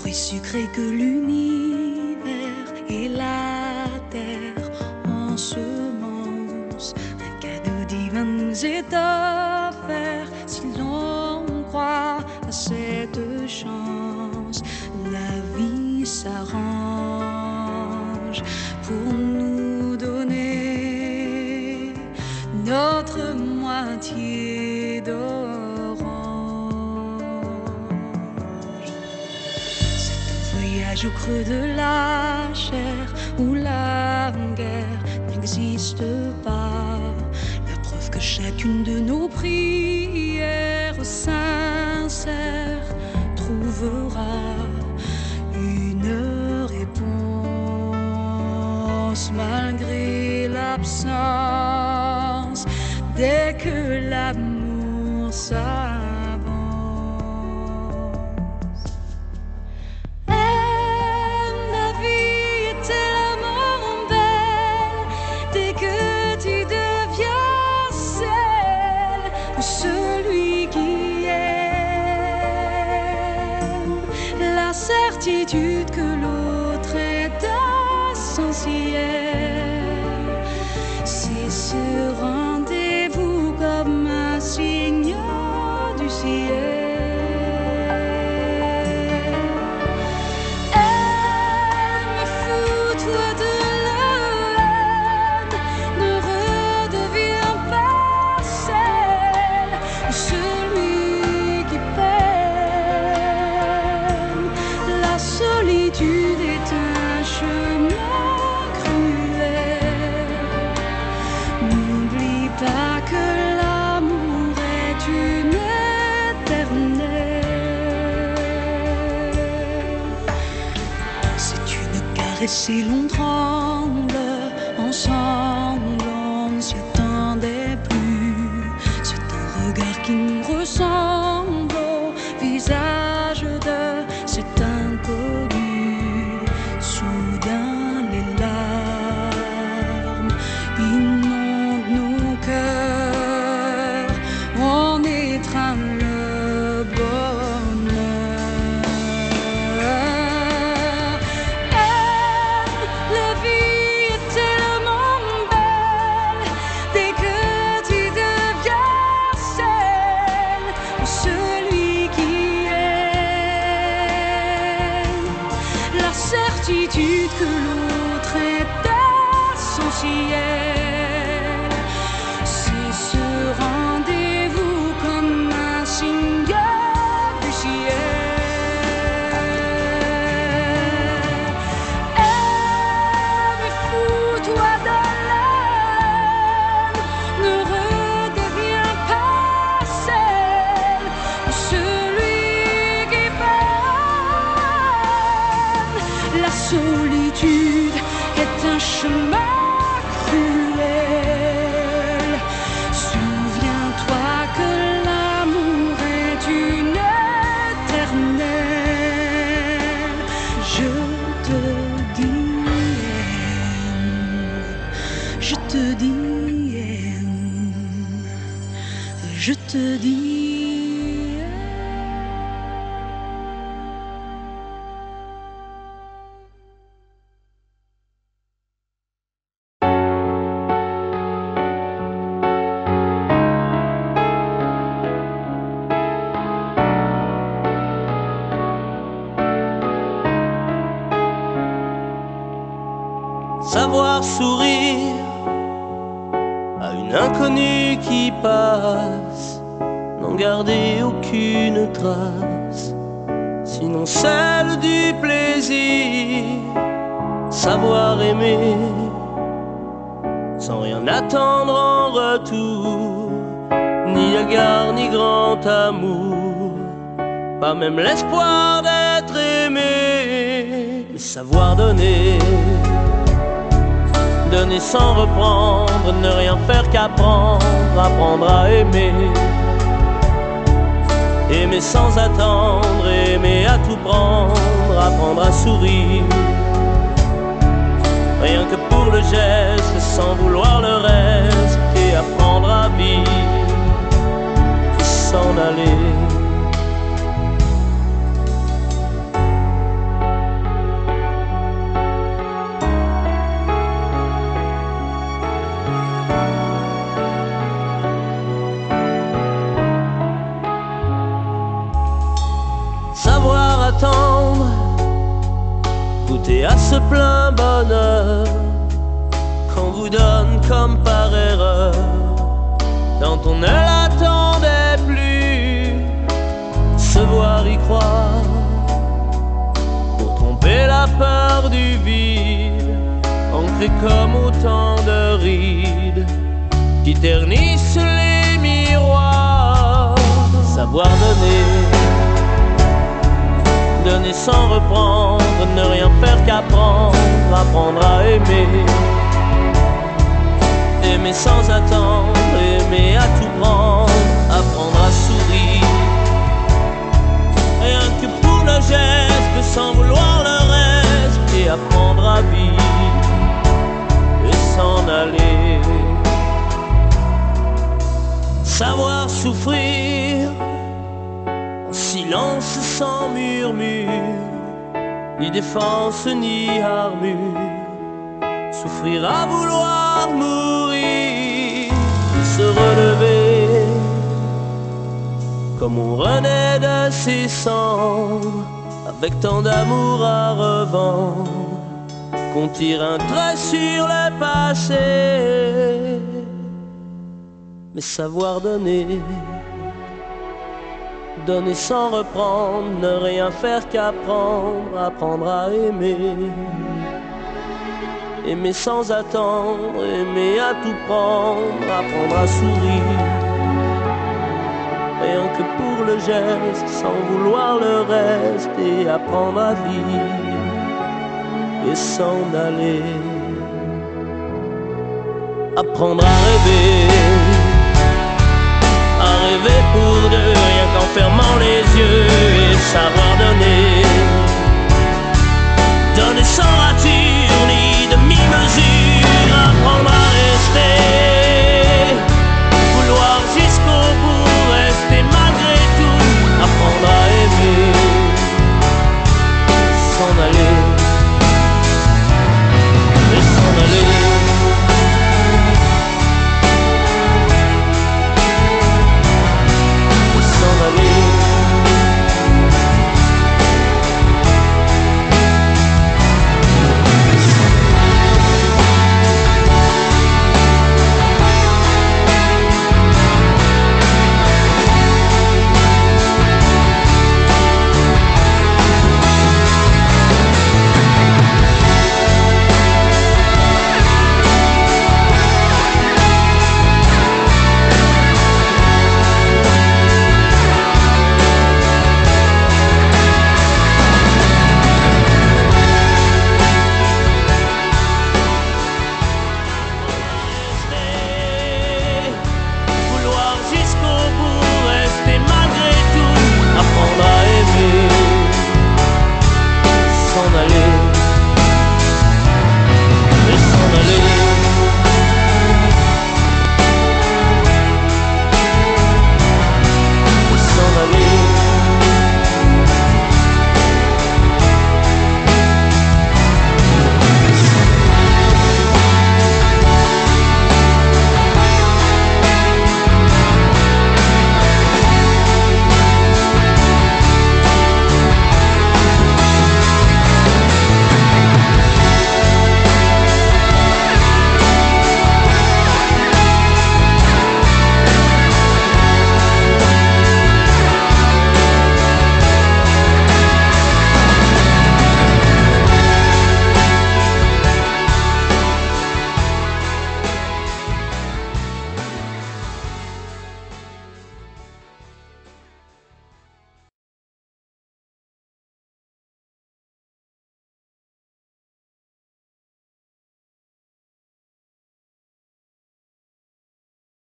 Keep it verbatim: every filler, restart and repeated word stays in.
fruit sucré que l'univers et la terre ensemencent, un cadeau divin nous est offert si l'on croit à cette chance. La vie s'arrange pour nous donner notre moitié d'orange. C'est un voyage au creux de la chair où la guerre n'existe pas. La preuve que chacune de nos prières sincères trouvera une réponse malgré l'absence. Dès que l'amour s'avance, aime, la vie est tellement belle. Dès que tu deviens celle ou celui qui aime, la certitude que l'autre est essentiel, c'est ce rendez-vous comme un signe du ciel. Aime, fous-toi de la haine, ne redeviens pas celle ou celui qui peine. La solitude est un chemin cruel. N'oublie pas que l'amour est une éternelle. C'est une caresse et l'on tremble ensemble, on ne s'y attendait plus. C'est un regard qui nous ressemble au visage de cet inconnu. Soudain les larmes inondent nos cœurs, on étreint le bonheur. Aime, la vie est tellement belle. Dès que tu deviens celle ou celui qui aime, la certitude que l'autre est essentiel, c'est ce rendez-vous comme un signe du ciel. Aime et fous-toi de l'âme, ne redeviens pas celle ou celui qui peine. La solitude est un chemin cruel. Souviens-toi que l'amour est une éternelle. Je te dis aime, je te dis aime, je te dis savoir sourire à une inconnue qui passe, n'en garder aucune trace, sinon celle du plaisir. Savoir aimer sans rien attendre en retour, ni égard ni grand amour, pas même l'espoir d'être aimé. Mais savoir donner, donner sans reprendre, ne rien faire qu'apprendre, apprendre à aimer. Aimer sans attendre, aimer à tout prendre, apprendre à sourire. Rien que pour le geste, sans vouloir le reste, et apprendre à vivre et s'en aller. goûter à ce plein bonheur qu'on vous donne comme par erreur quand on ne l'attendait plus. Se voir y croire pour tromper la peur du vide, ancré comme autant de rides qui ternissent les miroirs. Savoir donner, donner sans reprendre, ne rien faire qu'apprendre, apprendre à aimer. Aimer sans attendre, aimer à tout prendre, apprendre à sourire. Rien que pour le geste, sans vouloir le reste, et apprendre à vivre et s'en aller. Savoir souffrir en silence sans murmure, ni défense ni armure. Souffrir à vouloir mourir et se relever comme on renaît de ses cendres, avec tant d'amour à revendre qu'on tire un trait sur le passé. Mais savoir donner, donner sans reprendre, ne rien faire qu'apprendre, apprendre à aimer. Aimer sans attendre, aimer à tout prendre, apprendre à sourire. Rien que pour le geste, sans vouloir le reste, et apprendre à vivre et s'en aller. Apprendre à rêver, à rêver pour deux, rien qu'en fermant les yeux, et savoir